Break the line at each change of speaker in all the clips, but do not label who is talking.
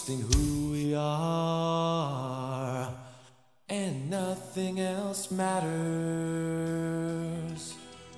trusting who we are, and nothing else matters.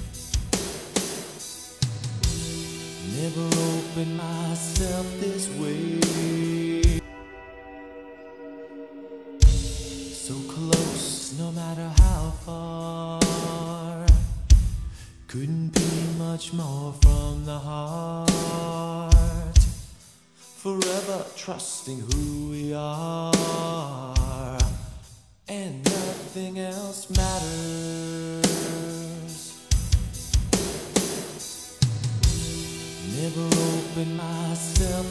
Never opened myself this way, so close no matter how far. Couldn't be much more from the heart. Forever trusting who we are, and nothing else matters. Never opened myself.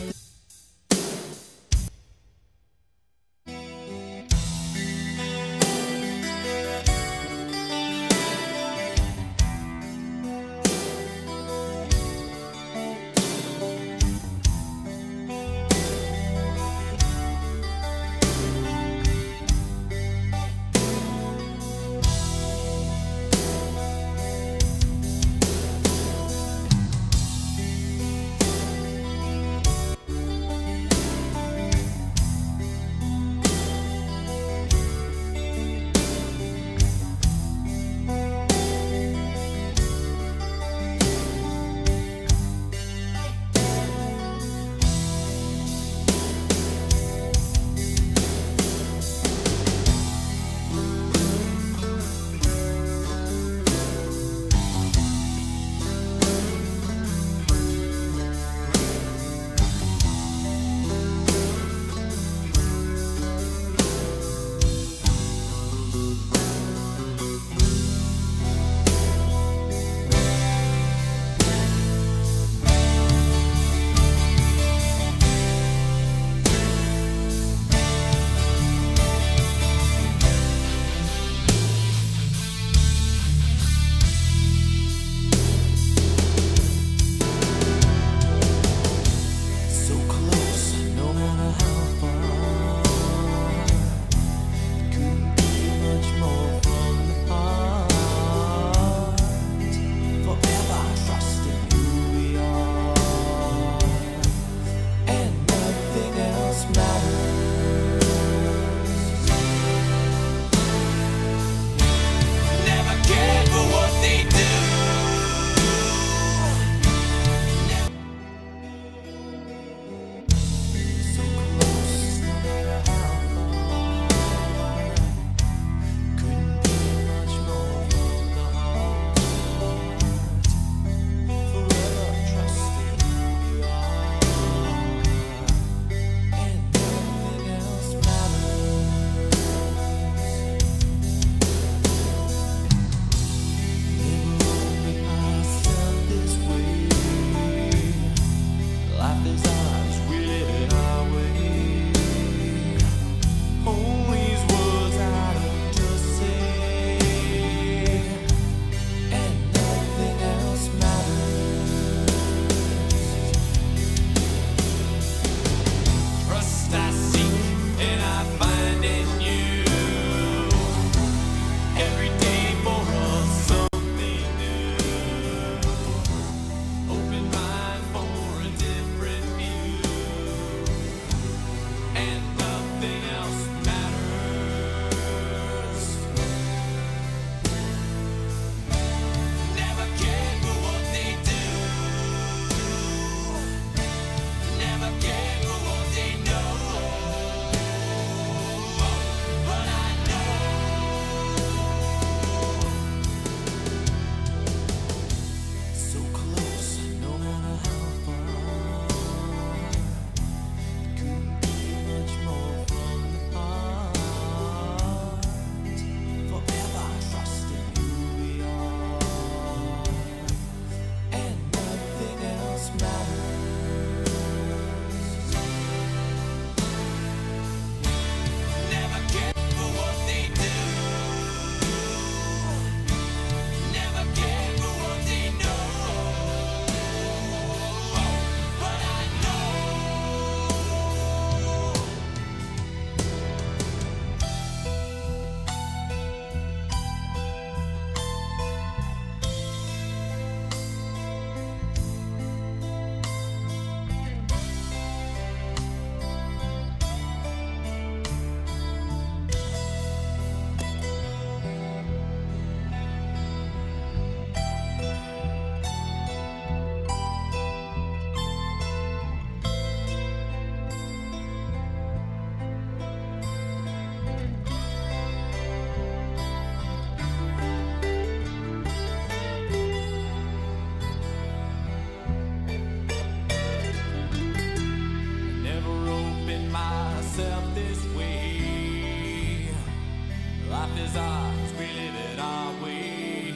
life is ours, we live it our way.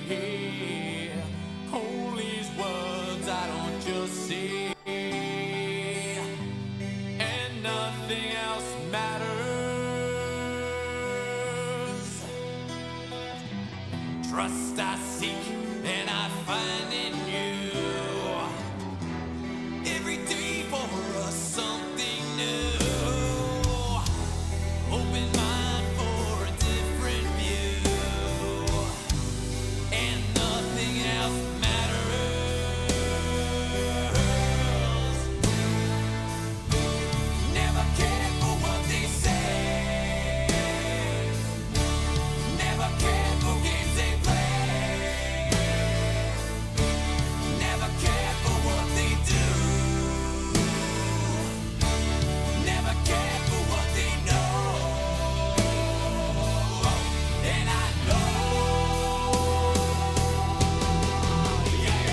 All these words I don't just say, and nothing else matters. Trust I seek and I find in you. Every day for us something new. Open mind for a different view, and nothing else matters. Never care for what they say, never care for games they play, never care for what they do, never care for what they know. And I know, yeah.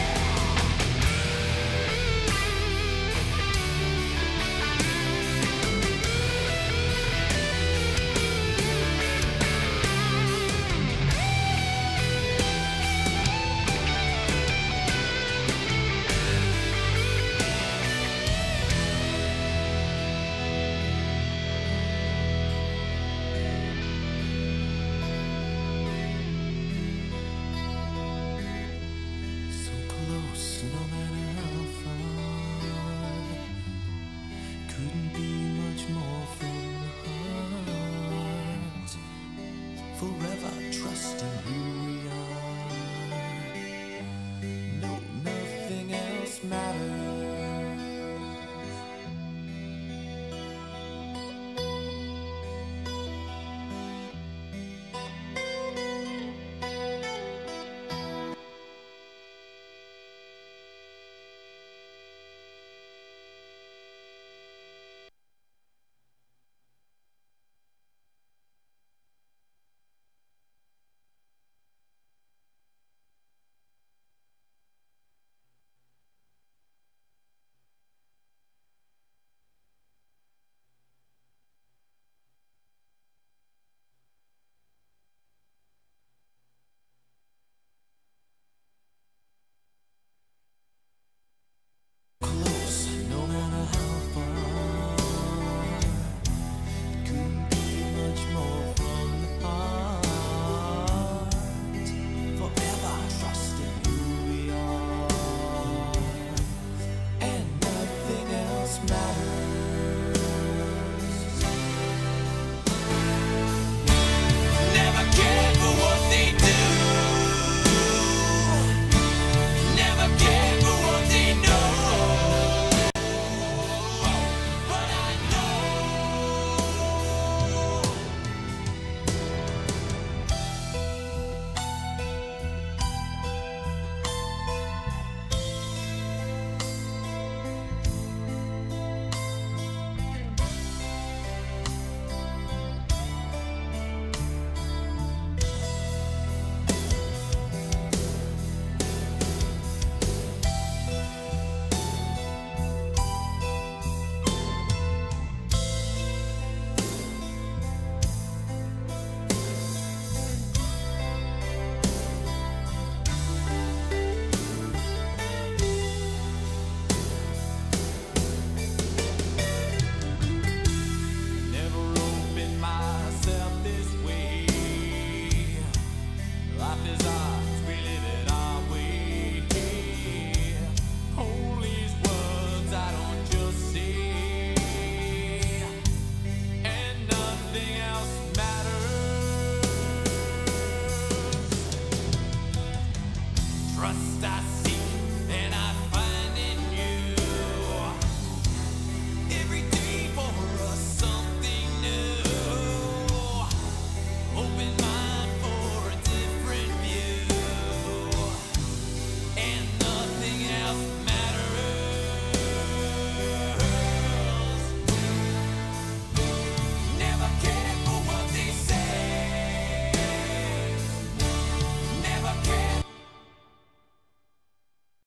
So close, no matter how far. Couldn't be much more from the heart. Forever trusting who we